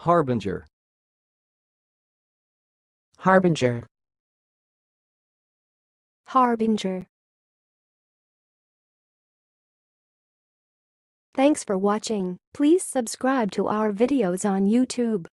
harbinger, harbinger, harbinger. Thanks for watching. Please subscribe to our videos on YouTube.